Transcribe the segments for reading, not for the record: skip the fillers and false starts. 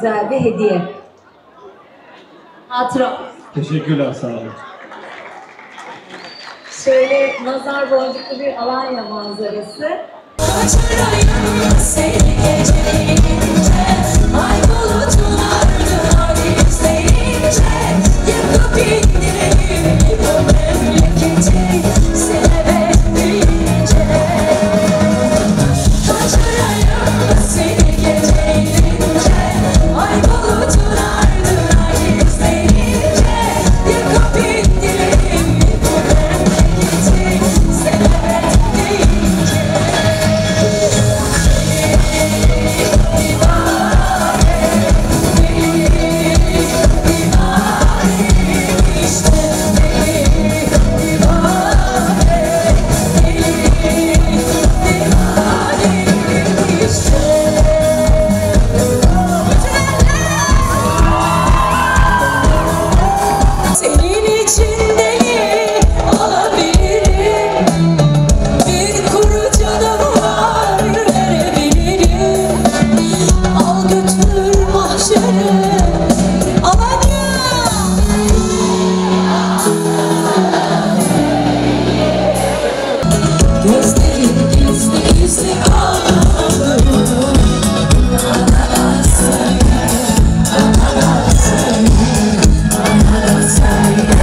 güzel bir hediye. Hatıra. Teşekkürler, sağ olun. Şöyle nazar boncuklu bir Alanya manzarası. Seni geceleyince, ay bulutlar ardına izleyince, yıkıp indirelim bu memleketi, severek büyüyünce. Kaçırayım seni geceleyince, ay bulutlar ardına izleyince, yıkıp indirelim bu memleketi, severek büyüyünce. Senin için deli olabilirim, bir kuru canım var verebilirim. Al götür mahşere Alanya. Gözlerin gizli gizli ağlıyor. Bana da söyle, bana da söyle, bana da söyle.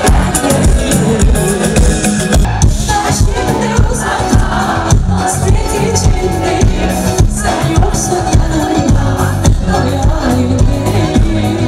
Ben şimdi uzakta, hasret içindeyim. Sen yoksun yanımda, hayalimdeyim.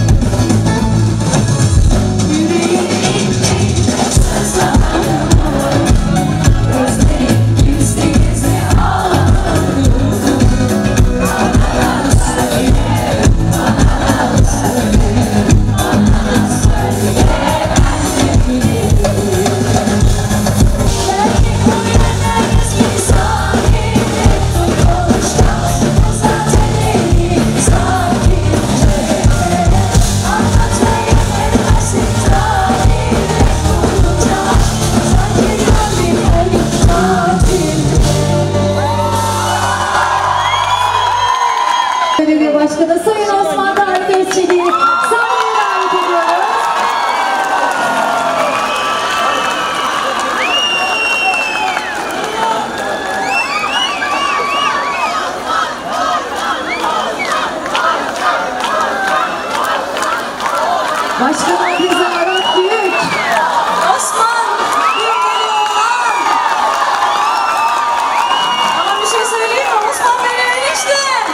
Yüreğim sızlanıyor, gözlerim gizli gizli ağlıyor. Bana da söyle, bana da söyle, bana da söyle. Ben de biliyorum. Belki bu yerler bir sakinle konuşta, zaten iyi sakince. Anlatmayı vermezsin tarihine bulunca, sanki kalbim tatilde. Belediye Başkanı Sayın Osman Tarık Özçelik'i sahneye davet ediyoruz. Başkanım bize Arat Büyük. Osman, bir deli oğlan. Ama bir şey söyleyeyim mi? Osman benim eniştem.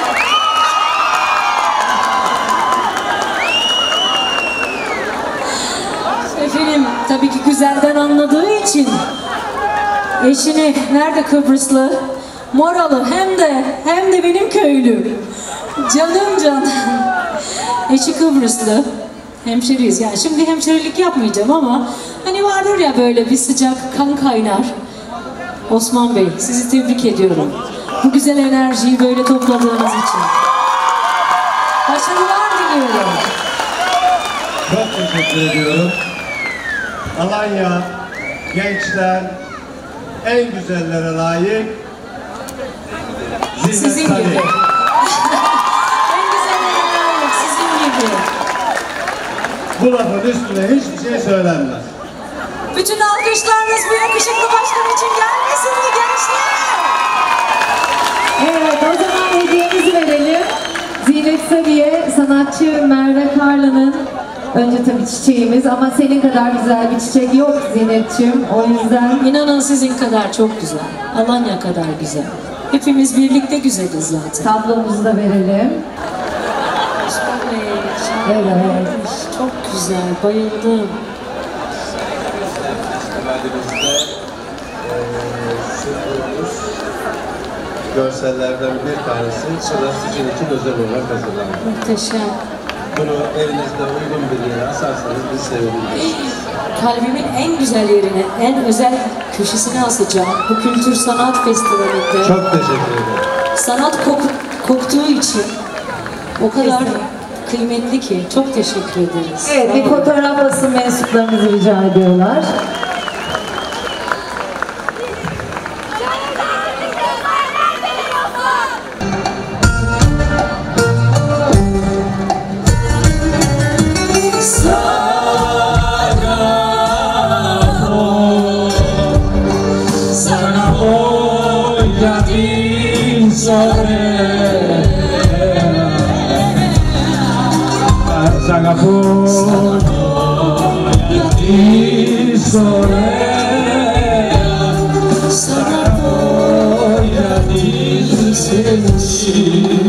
Efendim, tabii ki güzelden anladığı için eşini, nerede Kıbrıslı? Moralı, hem de benim köylü. Canım. Eşi Kıbrıslı. Hemşeriyiz. Yani şimdi hemşerilik yapmayacağım ama hani vardır ya böyle bir sıcak kan kaynar. Osman Bey, sizi tebrik ediyorum. Bu güzel enerjiyi böyle topladığınız için. Başarılar diliyorum. Çok teşekkür ediyorum. Alanya, gençler, en güzellere layık. Sizin gibi. En güzelleri layık, sizin gibi. Bu lafın üstüne hiçbir şey söylenmez. Bütün alkışlarınız bu yakışıklı başkan için gelmesin mi gençler? Evet, o zaman hediyemizi verelim. Zinet Sarı'ya sanatçı Merve Karlı'nın önce tabii çiçeğimiz ama senin kadar güzel bir çiçek yok Zinet'ciğim. O yüzden İnanın sizin kadar çok güzel. Alanya kadar güzel. Hepimiz birlikte güzeliz zaten. tablomuzu da verelim. Evet. Çok güzel, bayıldım. Temennimizde sunduğumuz görsellerden bir tanesi sıra sizin için özel olarak hazırlandı. Muhteşem. Bunu evinizde uygun bir yere asarsanız biz seviniriz. Kalbimin en güzel yerine, en özel köşesine asacağım. Bu Kültür Sanat Festivali'nde. Çok teşekkür ederim. Sanat koktuğu için o kadar kıymetli ki. Çok teşekkür ederiz. Evet, bir fotoğraf basın mensuplarımızı rica ediyorlar. Σ' αγαπώ γιατί είσαι ωραία. Σ' αγαπώ γιατί είσαι εσύ.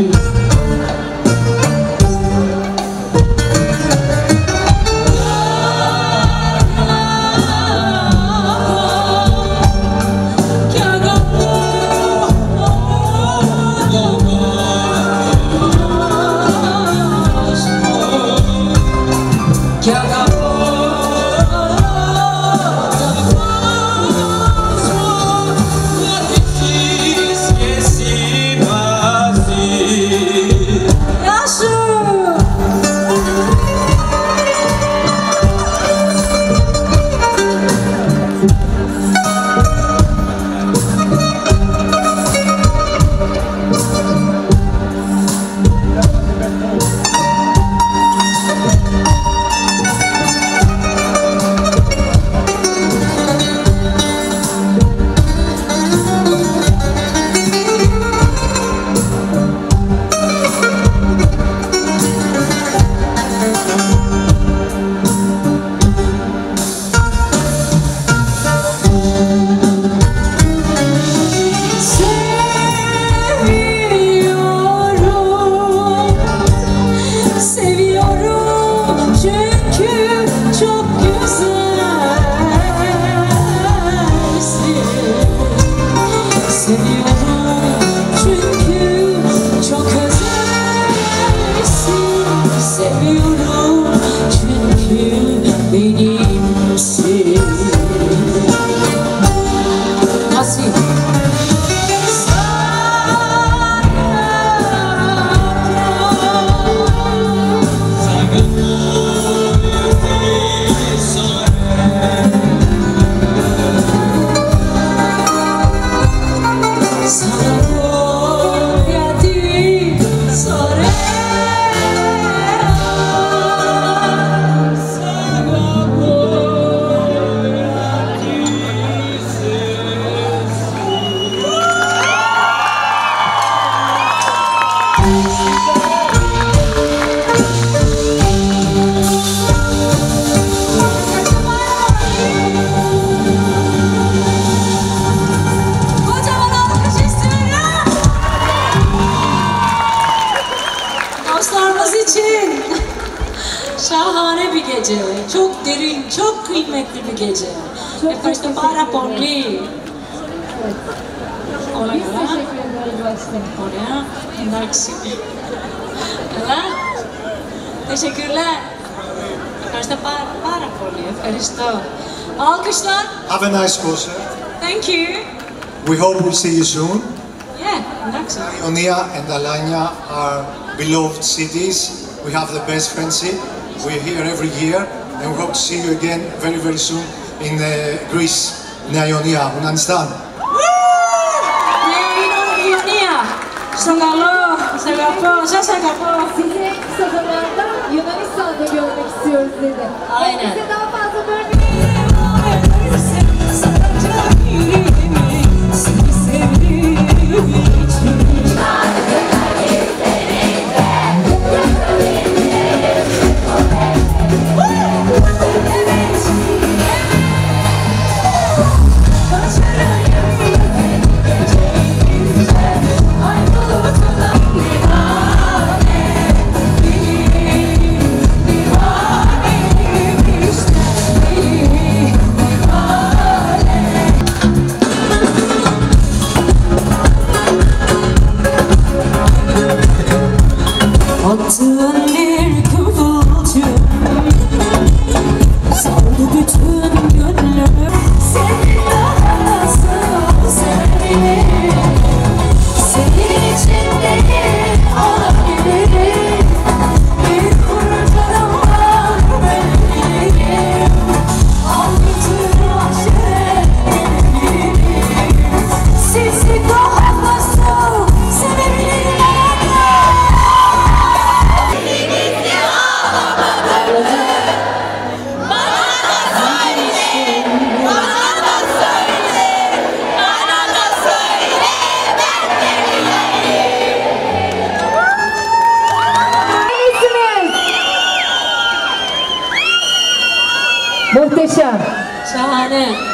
Şahane bir gece. Çok derin, çok kıymetli bir gece. Ευχαριστώ πάρα πολύ. Ωραία. Εντάξει. Καλά. Teşekkürler. Ευχαριστώ πάρα πολύ. Ευχαριστώ. Alkışlar. Have a nice concert. Thank you. We hope we'll see you soon. Yeah, εντάξει. Ionia and Alanya are beloved cities. We have the best friendship. We're here every year and we hope to see you again very, very soon in Greece, in Ionia. You understand? Ionia. Στο καλό. Σε αγαπώ. Σας αγαπώ. Sizi en kısa zamanda Yunanistan'da görmek istiyoruz dedi. Aynen. Size daha fazla bölmeyi Muhteşem. Şahane.